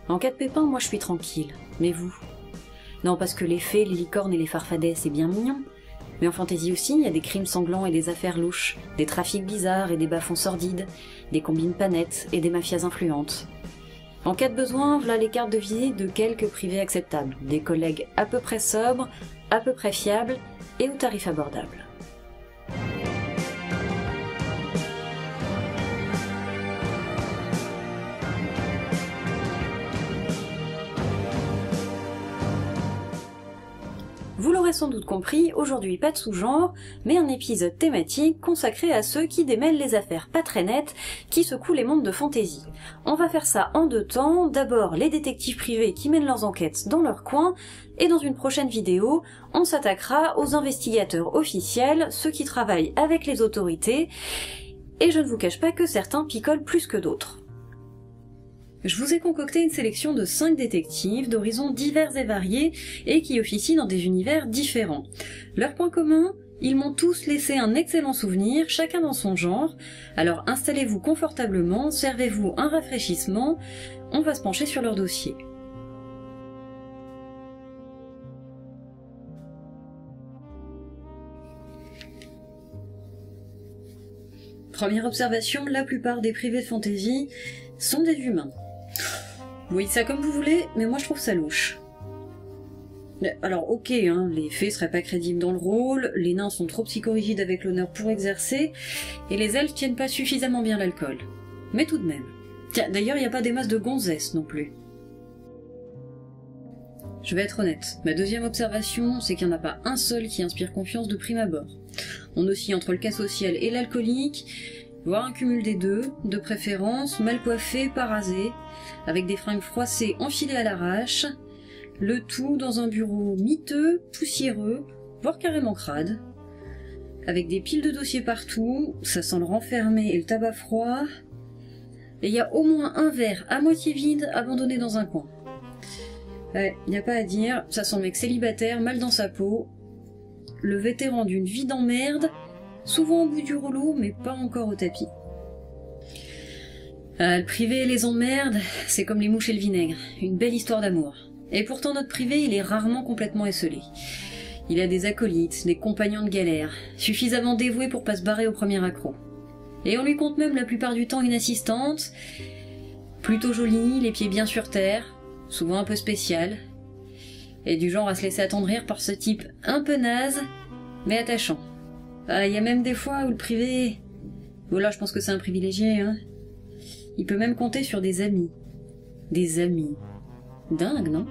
En cas de pépin, moi je suis tranquille. Mais vous? Non, parce que les fées, les licornes et les farfadets, c'est bien mignon. Mais en fantasy aussi, il y a des crimes sanglants et des affaires louches, des trafics bizarres et des bas-fonds sordides, des combines pas nettes et des mafias influentes. En cas de besoin, voilà les cartes de visite de quelques privés acceptables, des collègues à peu près sobres, à peu près fiables et aux tarifs abordables. Vous l'aurez sans doute compris, aujourd'hui pas de sous-genre, mais un épisode thématique consacré à ceux qui démêlent les affaires pas très nettes qui secouent les mondes de fantasy. On va faire ça en deux temps, d'abord les détectives privés qui mènent leurs enquêtes dans leur coin, et dans une prochaine vidéo, on s'attaquera aux investigateurs officiels, ceux qui travaillent avec les autorités, et je ne vous cache pas que certains picolent plus que d'autres. Je vous ai concocté une sélection de 5 détectives d'horizons divers et variés et qui officient dans des univers différents. Leur point commun, ils m'ont tous laissé un excellent souvenir, chacun dans son genre, alors installez-vous confortablement, servez-vous un rafraîchissement, on va se pencher sur leur dossier. Première observation, la plupart des privés de fantasy sont des humains. Vous voyez ça comme vous voulez, mais moi je trouve ça louche. Alors ok, hein, les fées seraient pas crédibles dans le rôle, les nains sont trop psychorigides avec l'honneur pour exercer, et les elfes tiennent pas suffisamment bien l'alcool. Mais tout de même. Tiens, d'ailleurs il n'y a pas des masses de gonzesses non plus. Je vais être honnête, ma deuxième observation, c'est qu'il n'y en a pas un seul qui inspire confiance de prime abord. On oscille entre le cas social et l'alcoolique, voire un cumul des deux, de préférence mal coiffé, pas rasé, avec des fringues froissées enfilées à l'arrache, le tout dans un bureau miteux, poussiéreux, voire carrément crade, avec des piles de dossiers partout, ça sent le renfermé et le tabac froid, et il y a au moins un verre à moitié vide abandonné dans un coin. Ouais, y a pas à dire, ça sent le mec célibataire, mal dans sa peau, le vétéran d'une vie d'emmerde, souvent au bout du rouleau, mais pas encore au tapis. Le privé et les emmerdes, c'est comme les mouches et le vinaigre, une belle histoire d'amour. Et pourtant notre privé, il est rarement complètement esselé. Il a des acolytes, des compagnons de galère, suffisamment dévoués pour pas se barrer au premier accroc. Et on lui compte même la plupart du temps une assistante, plutôt jolie, les pieds bien sur terre, souvent un peu spéciale, et du genre à se laisser attendrir par ce type un peu naze, mais attachant. Il y a même des fois où le privé... Bon là je pense que c'est un privilégié, hein. Il peut même compter sur des amis. Des amis. Dingue, non?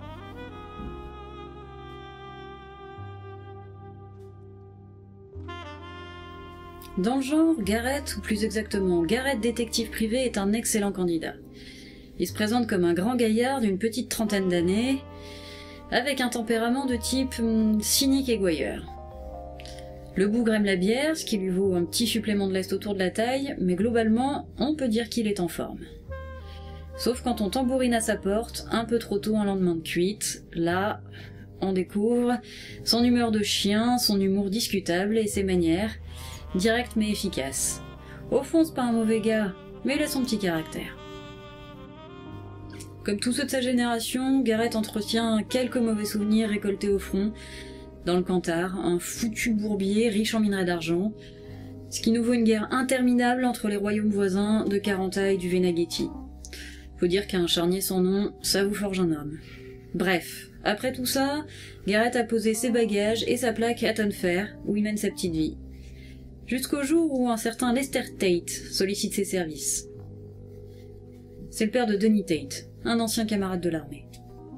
Dans le genre, Garrett, ou plus exactement Garrett détective privé, est un excellent candidat. Il se présente comme un grand gaillard d'une petite trentaine d'années, avec un tempérament de type cynique et gouailleur. Le bougre aime la bière, ce qui lui vaut un petit supplément de lest autour de la taille, mais globalement, on peut dire qu'il est en forme. Sauf quand on tambourine à sa porte, un peu trop tôt un lendemain de cuite, là, on découvre son humeur de chien, son humour discutable et ses manières, directes mais efficaces. Au fond, c'est pas un mauvais gars, mais il a son petit caractère. Comme tous ceux de sa génération, Garrett entretient quelques mauvais souvenirs récoltés au front, dans le Cantar, un foutu bourbier riche en minerais d'argent, ce qui nous vaut une guerre interminable entre les royaumes voisins de Caranta et du Venaghetti. Faut dire qu'un charnier sans nom, ça vous forge un homme. Bref, après tout ça, Garrett a posé ses bagages et sa plaque à Tonfair, où il mène sa petite vie. Jusqu'au jour où un certain Lester Tate sollicite ses services. C'est le père de Denis Tate, un ancien camarade de l'armée.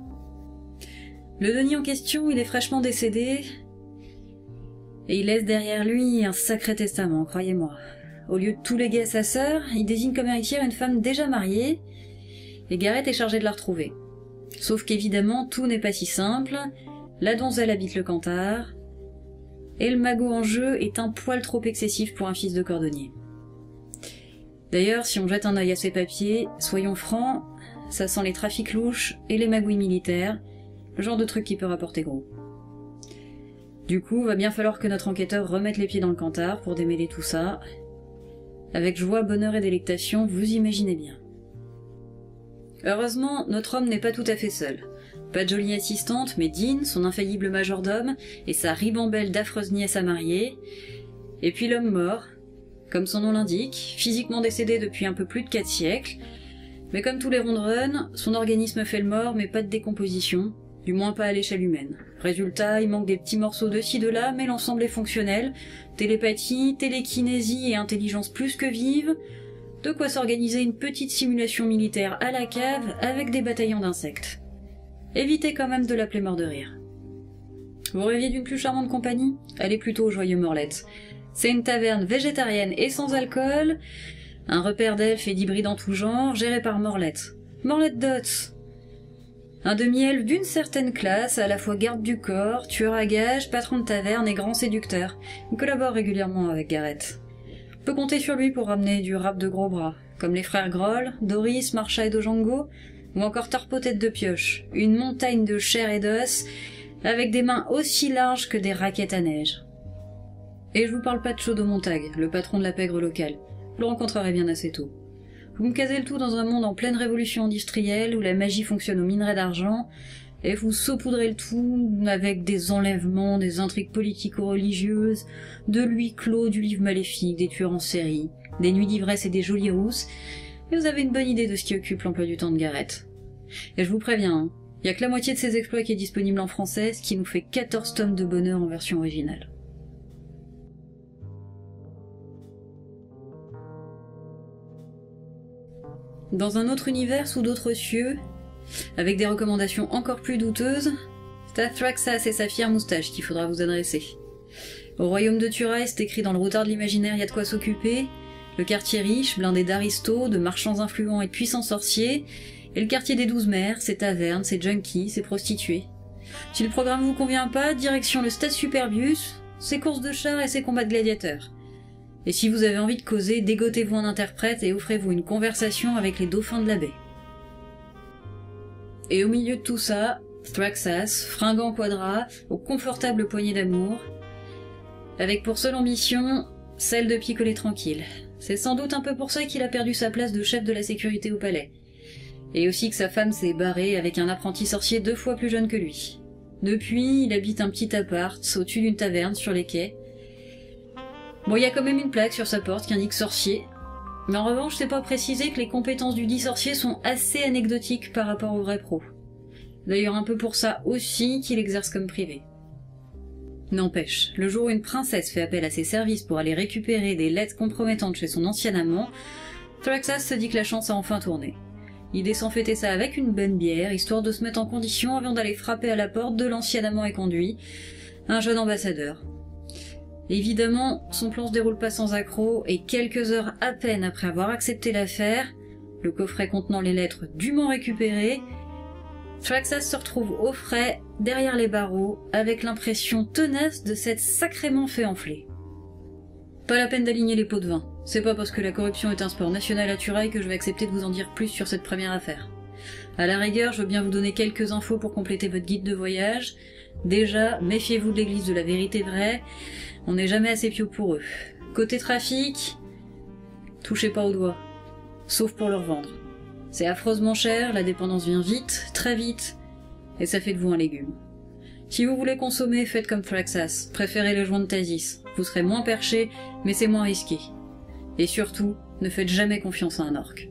Le Denis en question, il est fraîchement décédé, et il laisse derrière lui un sacré testament, croyez-moi. Au lieu de tout léguer à sa sœur, il désigne comme héritière une femme déjà mariée, et Garrett est chargé de la retrouver. Sauf qu'évidemment, tout n'est pas si simple, la donzelle habite le Cantar, et le magot en jeu est un poil trop excessif pour un fils de cordonnier. D'ailleurs, si on jette un œil à ses papiers, soyons francs, ça sent les trafics louches et les magouilles militaires, le genre de truc qui peut rapporter gros. Du coup, va bien falloir que notre enquêteur remette les pieds dans le Cantar pour démêler tout ça. Avec joie, bonheur et délectation, vous imaginez bien. Heureusement, notre homme n'est pas tout à fait seul. Pas de jolie assistante, mais Dean, son infaillible majordome, et sa ribambelle d'affreuse nièce à marier. Et puis l'homme mort, comme son nom l'indique, physiquement décédé depuis un peu plus de 4 siècles. Mais comme tous les ronds-de-run, son organisme fait le mort, mais pas de décomposition, du moins pas à l'échelle humaine. Résultat, il manque des petits morceaux de ci de là, mais l'ensemble est fonctionnel. Télépathie, télékinésie et intelligence plus que vive. De quoi s'organiser une petite simulation militaire à la cave avec des bataillons d'insectes. Évitez quand même de l'appeler mort de rire. Vous rêviez d'une plus charmante compagnie? Allez plutôt au Joyeux Morlette. C'est une taverne végétarienne et sans alcool, un repère d'elfes et d'hybrides en tout genre, géré par Morlette. Morlette Dots. Un demi-elfe d'une certaine classe, à la fois garde du corps, tueur à gages, patron de taverne et grand séducteur. Il collabore régulièrement avec Gareth. On peut compter sur lui pour ramener du rap de gros bras, comme les frères Groll, Doris, Marcha et Django, ou encore Tarpo tête de pioche, une montagne de chair et d'os, avec des mains aussi larges que des raquettes à neige. Et je vous parle pas de Chodo Montag, le patron de la pègre locale. Vous le rencontrerez bien assez tôt. Vous me casez le tout dans un monde en pleine révolution industrielle où la magie fonctionne au minerai d'argent, et vous saupoudrez le tout avec des enlèvements, des intrigues politico-religieuses, de l'huis clos, du livre maléfique, des tueurs en série, des nuits d'ivresse et des jolies rousses, et vous avez une bonne idée de ce qui occupe l'emploi du temps de Gareth. Et je vous préviens, hein, y a que la moitié de ses exploits qui est disponible en français, ce qui nous fait 14 tomes de bonheur en version originale. Dans un autre univers sous d'autres cieux, avec des recommandations encore plus douteuses, c'est à Thraxas et sa fière moustache qu'il faudra vous adresser. Au royaume de Turaï, c'est écrit dans le routard de l'imaginaire, y a de quoi s'occuper. Le quartier riche, blindé d'aristos, de marchands influents et de puissants sorciers, et le quartier des 12 mers, ses tavernes, ses junkies, ses prostituées. Si le programme vous convient pas, direction le stade Superbius, ses courses de chars et ses combats de gladiateurs. Et si vous avez envie de causer, dégotez-vous un interprète et offrez-vous une conversation avec les dauphins de la baie. Et au milieu de tout ça, Thraxas, fringant quadra, aux confortables poignées d'amour, avec pour seule ambition, celle de picoler tranquille. C'est sans doute un peu pour ça qu'il a perdu sa place de chef de la sécurité au palais. Et aussi que sa femme s'est barrée avec un apprenti sorcier 2 fois plus jeune que lui. Depuis, il habite un petit appart au-dessus d'une taverne sur les quais. Bon, il y a quand même une plaque sur sa porte qui indique sorcier, mais en revanche, c'est pas précisé que les compétences du dit sorcier sont assez anecdotiques par rapport au vrai pro. D'ailleurs, un peu pour ça aussi qu'il exerce comme privé. N'empêche, le jour où une princesse fait appel à ses services pour aller récupérer des lettres compromettantes chez son ancien amant, Thraxas se dit que la chance a enfin tourné. Il descend fêter ça avec une bonne bière, histoire de se mettre en condition avant d'aller frapper à la porte de l'ancien amant et conduit, un jeune ambassadeur. Évidemment, son plan se déroule pas sans accroc, et quelques heures à peine après avoir accepté l'affaire, le coffret contenant les lettres dûment récupérées, Thraxas se retrouve au frais, derrière les barreaux, avec l'impression tenace de s'être sacrément fait enfler. Pas la peine d'aligner les pots de vin. C'est pas parce que la corruption est un sport national à Turaï que je vais accepter de vous en dire plus sur cette première affaire. À la rigueur, je veux bien vous donner quelques infos pour compléter votre guide de voyage. Déjà, méfiez-vous de l'église de la vérité vraie, on n'est jamais assez pieux pour eux. Côté trafic, touchez pas aux doigts, sauf pour leur vendre. C'est affreusement cher, la dépendance vient vite, très vite, et ça fait de vous un légume. Si vous voulez consommer, faites comme Thraxas, préférez le joint de Tasis. Vous serez moins perché, mais c'est moins risqué. Et surtout, ne faites jamais confiance à un orc.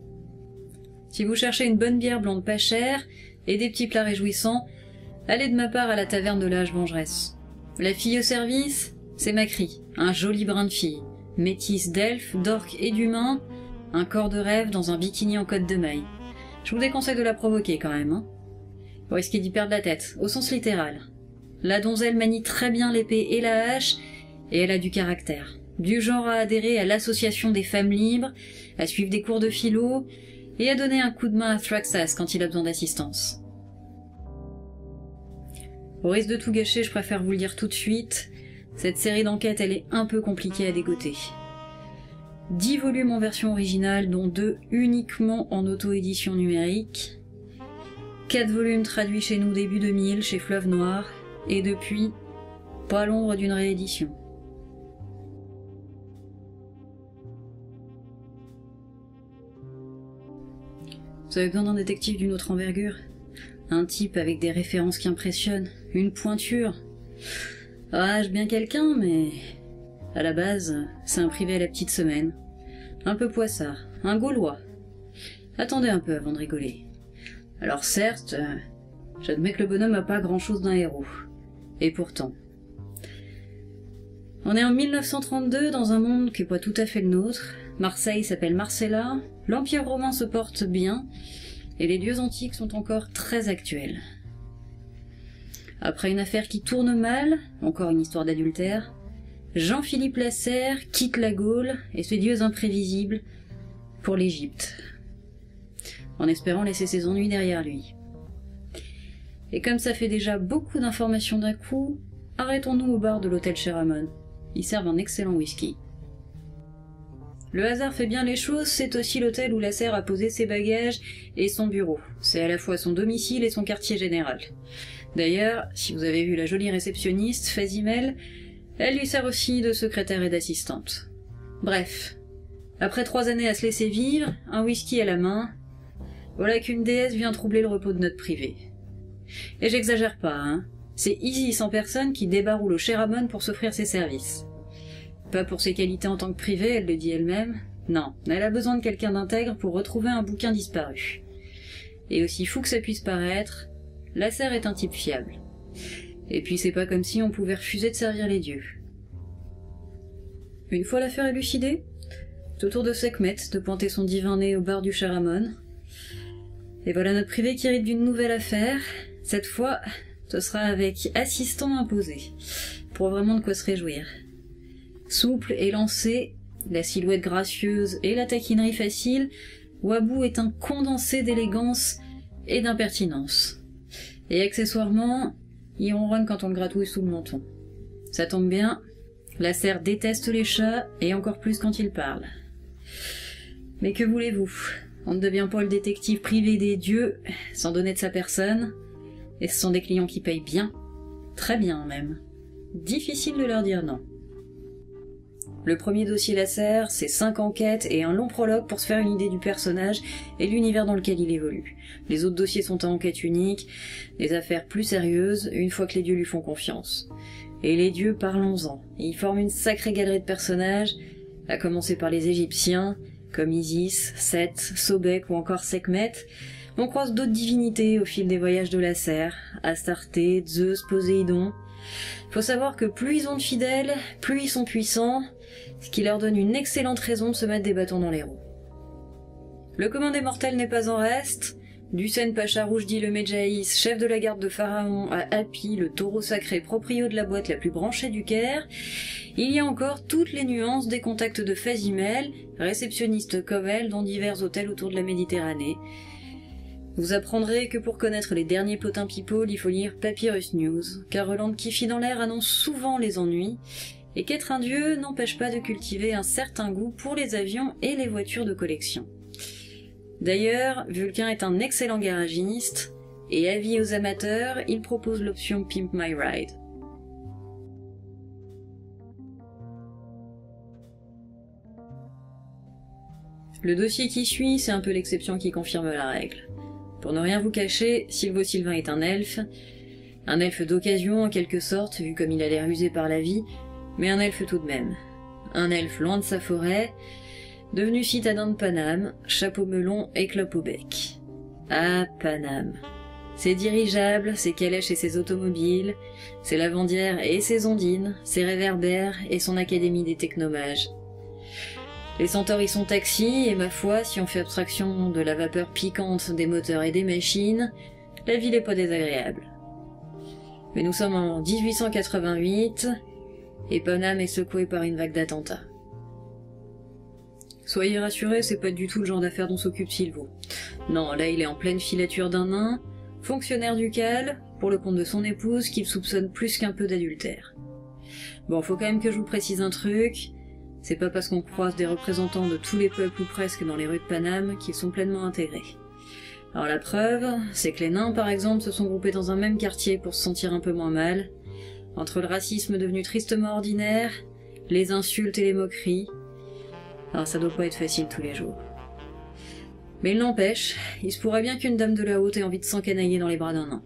Si vous cherchez une bonne bière blonde pas chère, et des petits plats réjouissants, allez de ma part à la taverne de l'âge vengeresse. La fille au service, c'est Macri, un joli brin de fille, métisse d'elfes, d'orques et d'humains, un corps de rêve dans un bikini en côte de maille. Je vous déconseille de la provoquer quand même, hein. Vous risquez d'y perdre la tête, au sens littéral. La donzelle manie très bien l'épée et la hache, et elle a du caractère. Du genre à adhérer à l'association des femmes libres, à suivre des cours de philo, et à donner un coup de main à Thraxas quand il a besoin d'assistance. Au risque de tout gâcher, je préfère vous le dire tout de suite, cette série d'enquêtes elle est un peu compliquée à dégoter. 10 volumes en version originale, dont 2 uniquement en auto-édition numérique, 4 volumes traduits chez nous début 2000 chez Fleuve Noir, et depuis, pas l'ombre d'une réédition. Vous avez besoin d'un détective d'une autre envergure? Un type avec des références qui impressionnent, une pointure. Ah, j'ai bien quelqu'un, mais... à la base, c'est un privé à la petite semaine. Un peu poissard, un Gaulois. Attendez un peu avant de rigoler. Alors certes, j'admets que le bonhomme a pas grand-chose d'un héros. Et pourtant... On est en 1932 dans un monde qui n'est pas tout à fait le nôtre. Marseille s'appelle Marcella, l'Empire romain se porte bien, et les dieux antiques sont encore très actuels. Après une affaire qui tourne mal, encore une histoire d'adultère, Jean-Philippe Lasserre quitte la Gaule et ses dieux imprévisibles pour l'Égypte, en espérant laisser ses ennuis derrière lui. Et comme ça fait déjà beaucoup d'informations d'un coup, arrêtons-nous au bar de l'hôtel Sheramon. Ils servent un excellent whisky. Le hasard fait bien les choses, c'est aussi l'hôtel où Lasserre a posé ses bagages et son bureau. C'est à la fois son domicile et son quartier général. D'ailleurs, si vous avez vu la jolie réceptionniste, Fazimel, elle lui sert aussi de secrétaire et d'assistante. Bref, après 3 années à se laisser vivre, un whisky à la main, voilà qu'une déesse vient troubler le repos de notre privé. Et j'exagère pas, hein. C'est Isis en personne qui débaroule au Sheramon pour s'offrir ses services. Pas pour ses qualités en tant que privée, elle le dit elle-même. Non, elle a besoin de quelqu'un d'intègre pour retrouver un bouquin disparu. Et aussi fou que ça puisse paraître, Lasserre est un type fiable. Et puis c'est pas comme si on pouvait refuser de servir les dieux. Une fois l'affaire élucidée, c'est au tour de Sekhmet de pointer son divin nez au bar du Sheramon. Et voilà notre privé qui hérite d'une nouvelle affaire. Cette fois, ce sera avec assistant imposé, pour vraiment de quoi se réjouir. Souple et lancé, la silhouette gracieuse et la taquinerie facile, Wabou est un condensé d'élégance et d'impertinence. Et accessoirement, il ronronne quand on le gratouille sous le menton. Ça tombe bien, Lasserre déteste les chats, et encore plus quand il parle. Mais que voulez-vous? On ne devient pas le détective privé des dieux, sans donner de sa personne, et ce sont des clients qui payent bien, très bien même. Difficile de leur dire non. Le premier dossier Lasserre, c'est 5 enquêtes et un long prologue pour se faire une idée du personnage et l'univers dans lequel il évolue. Les autres dossiers sont à enquête unique, des affaires plus sérieuses, une fois que les dieux lui font confiance. Et les dieux, parlons-en. Ils forment une sacrée galerie de personnages, à commencer par les Égyptiens, comme Isis, Seth, Sobek ou encore Sekhmet. On croise d'autres divinités au fil des voyages de Lasserre, Astarté, Zeus, Poséidon. Faut savoir que plus ils ont de fidèles, plus ils sont puissants, ce qui leur donne une excellente raison de se mettre des bâtons dans les roues. Le commun des mortels n'est pas en reste. Ducène Pacha Roujdi le Medjaïs, chef de la garde de Pharaon, à Hapi, le taureau sacré proprio de la boîte la plus branchée du Caire. Il y a encore toutes les nuances des contacts de Fazimel, réceptionniste comme elle dans divers hôtels autour de la Méditerranée. Vous apprendrez que pour connaître les derniers potins people, il faut lire Papyrus News, car Roland qui fit dans l'air annonce souvent les ennuis, et qu'être un dieu n'empêche pas de cultiver un certain goût pour les avions et les voitures de collection. D'ailleurs, Vulcain est un excellent garagiste, et avis aux amateurs, il propose l'option Pimp My Ride. Le dossier qui suit, c'est un peu l'exception qui confirme la règle. Pour ne rien vous cacher, Silvo Sylvain est un elfe d'occasion en quelque sorte, vu comme il a l'air usé par la vie, mais un elfe tout de même. Un elfe loin de sa forêt, devenu citadin de Paname, chapeau melon et clope au bec. Ah, Paname. Ses dirigeables, ses calèches et ses automobiles, ses lavandières et ses ondines, ses réverbères et son académie des technomages. Les centaures y sont taxis, et ma foi, si on fait abstraction de la vapeur piquante des moteurs et des machines, la ville est pas désagréable. Mais nous sommes en 1888, et Paname est secouée par une vague d'attentats. Soyez rassurés, c'est pas du tout le genre d'affaire dont s'occupe Silvo. Non, là il est en pleine filature d'un nain, fonctionnaire ducal, pour le compte de son épouse, qu'il soupçonne plus qu'un peu d'adultère. Bon, faut quand même que je vous précise un truc, c'est pas parce qu'on croise des représentants de tous les peuples ou presque dans les rues de Paname qu'ils sont pleinement intégrés. Alors la preuve, c'est que les nains par exemple se sont groupés dans un même quartier pour se sentir un peu moins mal, entre le racisme devenu tristement ordinaire, les insultes et les moqueries. Alors ça doit pas être facile tous les jours. Mais il n'empêche, il se pourrait bien qu'une dame de la haute ait envie de s'encanailler dans les bras d'un nain.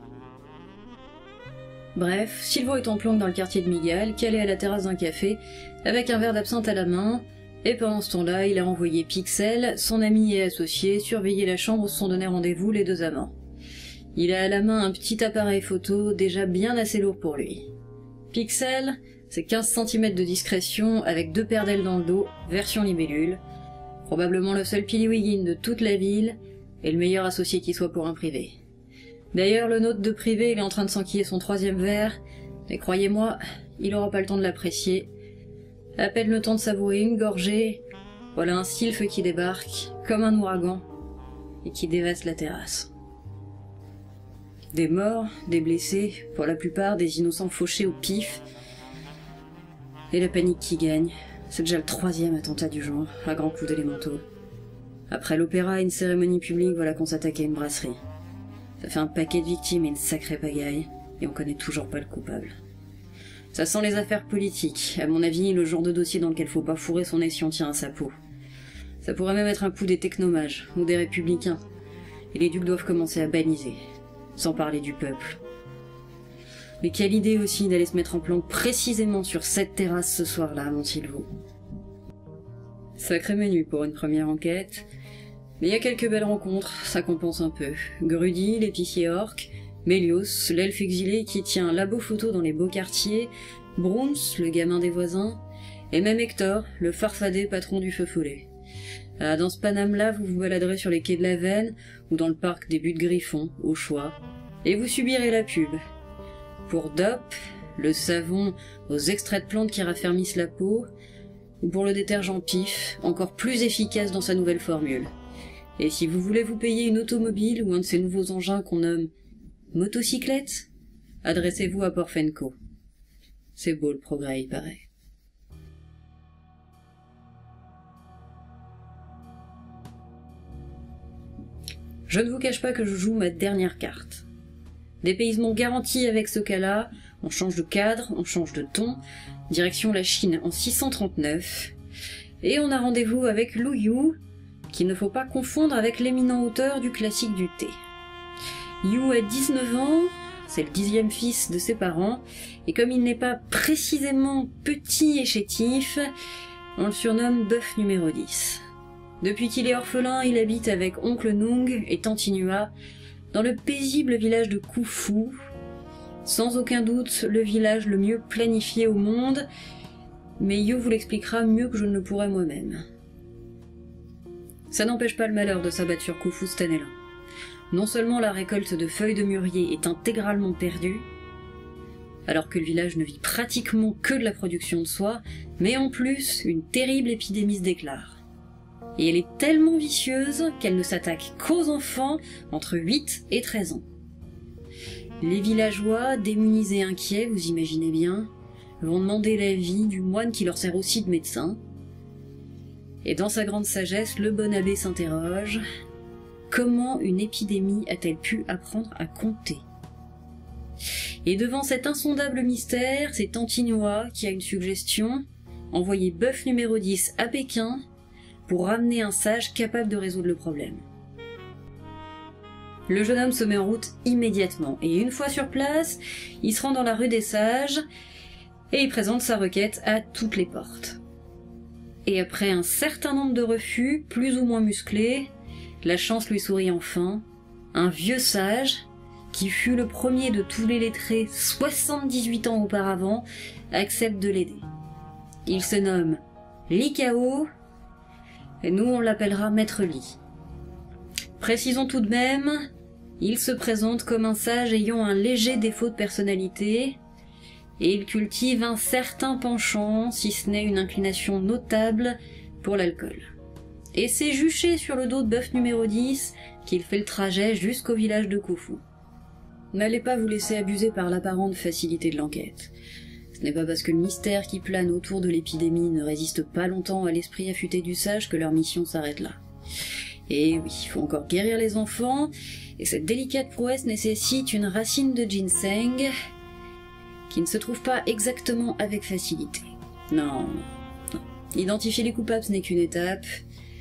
Bref, Silvo est en planque dans le quartier de Miguel, calé à la terrasse d'un café, avec un verre d'absinthe à la main, et pendant ce temps-là, il a envoyé Pixel, son ami et associé, surveiller la chambre où se sont donné rendez-vous les deux amants. Il a à la main un petit appareil photo déjà bien assez lourd pour lui. Pixel, c'est 15 cm de discrétion avec 2 paires d'ailes dans le dos, version libellule, probablement le seul piliwigin de toute la ville, et le meilleur associé qui soit pour un privé. D'ailleurs, le nôtre de privé, il est en train de s'enquiller son 3e verre, et croyez-moi, il aura pas le temps de l'apprécier. À peine le temps de savourer une gorgée, voilà un sylphe qui débarque, comme un ouragan, et qui dévaste la terrasse. Des morts, des blessés, pour la plupart des innocents fauchés au pif, et la panique qui gagne. C'est déjà le 3e attentat du genre, à grands coups d'élémentaux. Après l'opéra et une cérémonie publique, voilà qu'on s'attaque à une brasserie. Ça fait un paquet de victimes et une sacrée pagaille, et on connaît toujours pas le coupable. Ça sent les affaires politiques, à mon avis, le genre de dossier dans lequel faut pas fourrer son échantillon à sa peau. Ça pourrait même être un coup des technomages, ou des républicains, et les ducs doivent commencer à baliser, sans parler du peuple. Mais quelle idée aussi d'aller se mettre en planque précisément sur cette terrasse ce soir-là, mon Silvo. Sacré menu pour une première enquête, mais il y a quelques belles rencontres, ça compense un peu. Grudy, l'épicier orc, Mélios, l'elfe exilé qui tient un labo photo dans les beaux quartiers, Brooms, le gamin des voisins, et même Hector, le farfadé patron du feu follet. Ah, dans ce Paname-là, vous vous baladerez sur les quais de la Veine, ou dans le parc des Buttes Griffon, au choix, et vous subirez la pub. Pour DOP, le savon aux extraits de plantes qui raffermissent la peau, ou pour le détergent Pif, encore plus efficace dans sa nouvelle formule. Et si vous voulez vous payer une automobile ou un de ces nouveaux engins qu'on nomme motocyclette, adressez-vous à Porfenco. C'est beau le progrès, il paraît. Je ne vous cache pas que je joue ma dernière carte. Dépaysement garanti avec ce cas-là, on change de cadre, on change de ton, direction la Chine en 639, et on a rendez-vous avec Lu Yu, qu'il ne faut pas confondre avec l'éminent auteur du classique du thé. Yu a 19 ans, c'est le 10e fils de ses parents, et comme il n'est pas précisément petit et chétif, on le surnomme Bœuf numéro 10. Depuis qu'il est orphelin, il habite avec oncle Nung et tante Inua dans le paisible village de Koufu, sans aucun doute le village le mieux planifié au monde, mais Yu vous l'expliquera mieux que je ne le pourrais moi-même. Ça n'empêche pas le malheur de s'abattre sur Koufu cette année-là. Non seulement la récolte de feuilles de mûrier est intégralement perdue, alors que le village ne vit pratiquement que de la production de soie, mais en plus, une terrible épidémie se déclare. Et elle est tellement vicieuse qu'elle ne s'attaque qu'aux enfants entre 8 et 13 ans. Les villageois, démunis et inquiets, vous imaginez bien, vont demander l'avis du moine qui leur sert aussi de médecin. Et dans sa grande sagesse, le bon abbé s'interroge: comment une épidémie a-t-elle pu apprendre à compter? Et devant cet insondable mystère, c'est tante Inua qui a une suggestion: envoyer Bœuf numéro 10 à Pékin pour ramener un sage capable de résoudre le problème. Le jeune homme se met en route immédiatement, et une fois sur place, il se rend dans la rue des Sages, et il présente sa requête à toutes les portes. Et après un certain nombre de refus, plus ou moins musclés, la chance lui sourit enfin, un vieux sage, qui fut le premier de tous les lettrés 78 ans auparavant, accepte de l'aider. Il se nomme Likao, et nous on l'appellera Maître Li. Précisons tout de même, il se présente comme un sage ayant un léger défaut de personnalité, et il cultive un certain penchant, si ce n'est une inclination notable, pour l'alcool. Et c'est juché sur le dos de Bœuf numéro 10 qu'il fait le trajet jusqu'au village de Koufu. N'allez pas vous laisser abuser par l'apparente facilité de l'enquête. Ce n'est pas parce que le mystère qui plane autour de l'épidémie ne résiste pas longtemps à l'esprit affûté du sage que leur mission s'arrête là. Et oui, il faut encore guérir les enfants, et cette délicate prouesse nécessite une racine de ginseng qui ne se trouve pas exactement avec facilité. Non. Identifier les coupables, ce n'est qu'une étape,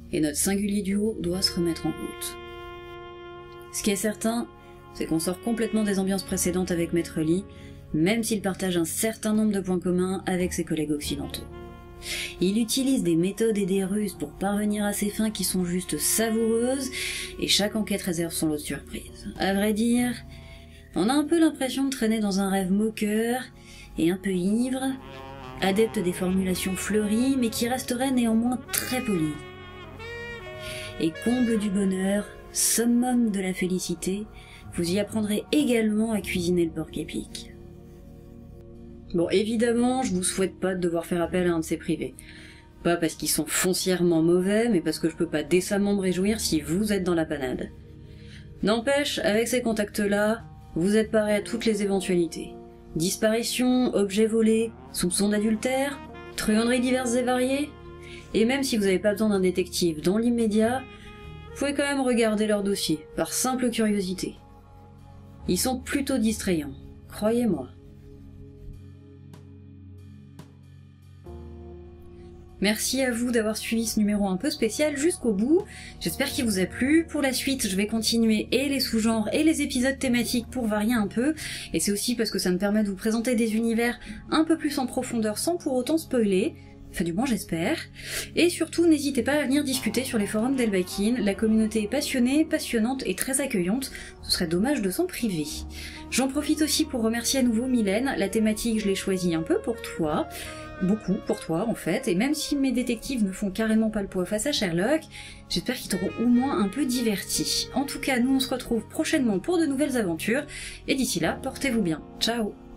et notre singulier duo doit se remettre en route. Ce qui est certain, c'est qu'on sort complètement des ambiances précédentes avec Maître Lee, même s'il partage un certain nombre de points communs avec ses collègues occidentaux. Il utilise des méthodes et des ruses pour parvenir à ses fins qui sont juste savoureuses, et chaque enquête réserve son lot de surprises. À vrai dire, on a un peu l'impression de traîner dans un rêve moqueur et un peu ivre, adepte des formulations fleuries, mais qui resterait néanmoins très poli. Et comble du bonheur, summum de la félicité, vous y apprendrez également à cuisiner le porc épic. Bon, évidemment, je vous souhaite pas de devoir faire appel à un de ces privés. Pas parce qu'ils sont foncièrement mauvais, mais parce que je peux pas décemment me réjouir si vous êtes dans la panade. N'empêche, avec ces contacts-là, vous êtes parés à toutes les éventualités. Disparitions, objets volés, soupçons d'adultère, truanderies diverses et variées. Et même si vous n'avez pas besoin d'un détective dans l'immédiat, vous pouvez quand même regarder leur dossier, par simple curiosité. Ils sont plutôt distrayants, croyez-moi. Merci à vous d'avoir suivi ce numéro un peu spécial jusqu'au bout, j'espère qu'il vous a plu. Pour la suite, je vais continuer et les sous-genres et les épisodes thématiques pour varier un peu, et c'est aussi parce que ça me permet de vous présenter des univers un peu plus en profondeur sans pour autant spoiler, enfin du moins j'espère. Et surtout, n'hésitez pas à venir discuter sur les forums d'Elbakin, la communauté est passionnée, passionnante et très accueillante, ce serait dommage de s'en priver. J'en profite aussi pour remercier à nouveau Mylène, la thématique je l'ai choisie un peu pour toi, beaucoup pour toi en fait, et même si mes détectives ne font carrément pas le poids face à Sherlock, j'espère qu'ils t'auront au moins un peu diverti. En tout cas, nous on se retrouve prochainement pour de nouvelles aventures, et d'ici là, portez-vous bien. Ciao!